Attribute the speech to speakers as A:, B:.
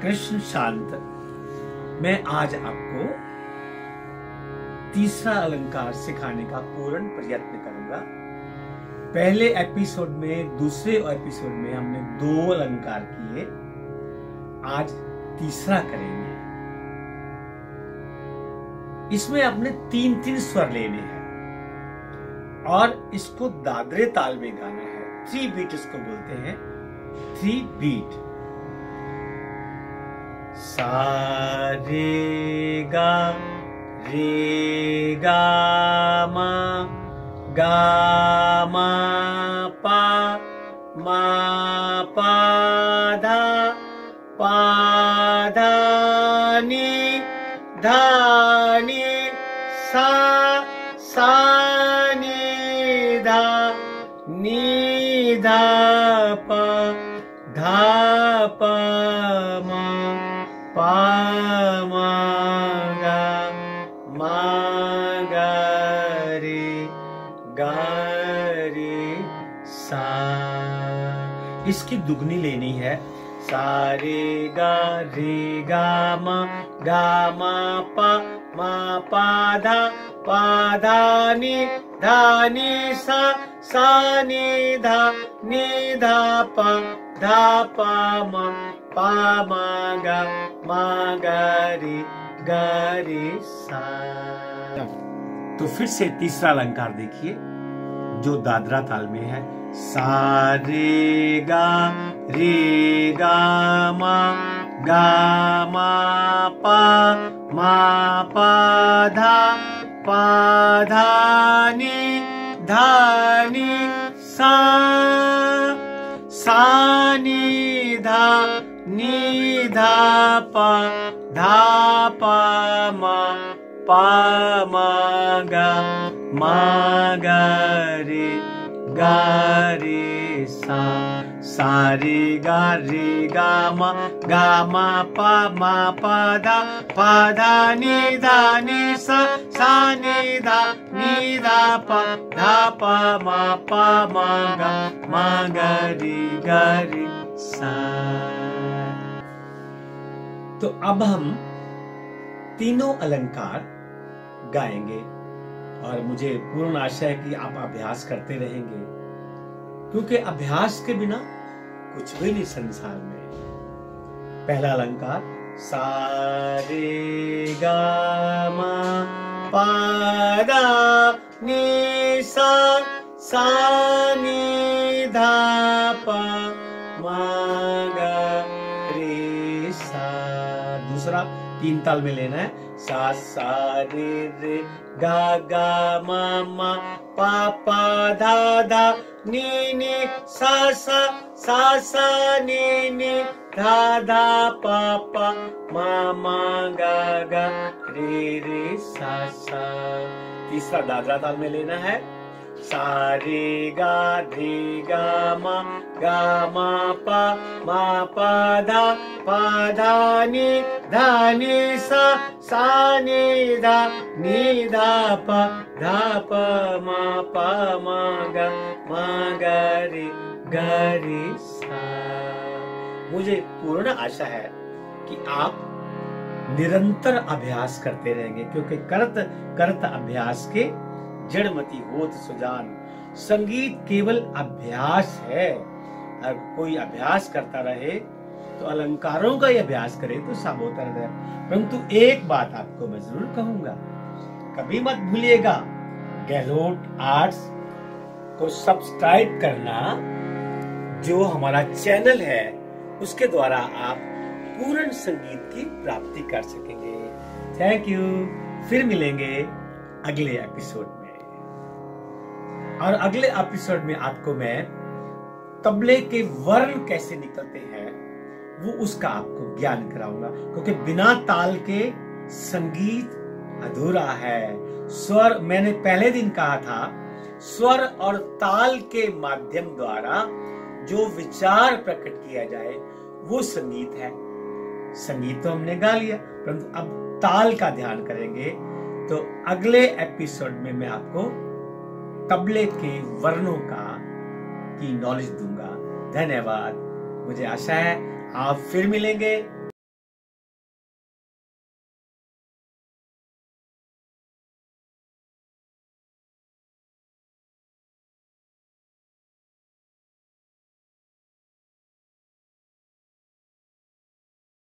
A: कृष्ण शांत। मैं आज आपको तीसरा अलंकार सिखाने का पूर्ण प्रयत्न करूंगा। पहले एपिसोड में, दूसरे एपिसोड में हमने 2 अलंकार किए, आज तीसरा करेंगे। इसमें अपने 3-3 स्वर लेने हैं और इसको दादरे ताल में गाना है। 3 बीट इसको बोलते हैं, 3 बीट। सा रे गा मा पा धा नी सा नी धा पा मा गा रे सा। इसकी दुगनी लेनी है। सा रे गा मा पा धा नी सा नी धा पा मा गा रे सा। तो फिर से तीसरा अलंकार देखिए जो दादरा ताल में है। सा रे गा मा पा धा नी सा नी धा पा मा गा रे सा। सा रे गा मा पा धा नी सा नी धा पा मा गा रे सा। तो अब हम तीनों अलंकार गाएंगे और मुझे पूर्ण आशा है कि आप अभ्यास करते रहेंगे, क्योंकि अभ्यास के बिना कुछ भी नहीं संसार में। पहला अलंकार सा रे गा मा पा धा नी सा नी धा पा मा गा रे सा। दूसरा 3 ताल में लेना है। सा रे गा मा पा धा नी सा नी धा पा मा गा रे सा। तीसरा दादरा ताल में लेना है। सा रे गा मा पा धा नी सा नी धा पा मा गा रे सा। मुझे पूर्ण आशा है कि आप निरंतर अभ्यास करते रहेंगे, क्योंकि करत अभ्यास के जड़मती होत सुजान। संगीत केवल अभ्यास है। अगर कोई अभ्यास करता रहे तो अलंकारों का ही अभ्यास करे तो सब होता रहता है। परंतु एक बात आपको मैं जरूर कहूंगा, कभी मत भूलिएगा गहलोट आर्ट्स को सब्सक्राइब करना। जो हमारा चैनल है उसके द्वारा आप पूर्ण संगीत की प्राप्ति कर सकेंगे। Thank you. फिर मिलेंगे अगले एपिसोड में। और अगले एपिसोड में आपको मैं तबले के वर्ण कैसे निकलते हैं वो उसका आपको ज्ञान कराऊंगा, क्योंकि बिना ताल के संगीत अधूरा है। स्वर, मैंने पहले दिन कहा था, स्वर और ताल के माध्यम द्वारा जो विचार प्रकट किया जाए वो संगीत है। संगीत तो हमने गा लिया, परंतु अब ताल का ध्यान करेंगे। तो अगले एपिसोड में मैं आपको तबले के वर्णों की नॉलेज दूंगा। धन्यवाद। मुझे आशा है आप फिर मिलेंगे